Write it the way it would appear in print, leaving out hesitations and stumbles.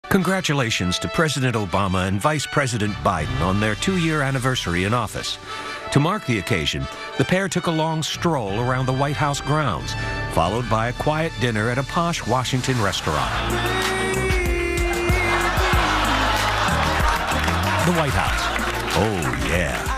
Congratulations to President Obama and Vice President Biden on their 2-year anniversary in office. To mark the occasion, the pair took a long stroll around the White House grounds, followed by a quiet dinner at a posh Washington restaurant. The White House. Oh, yeah.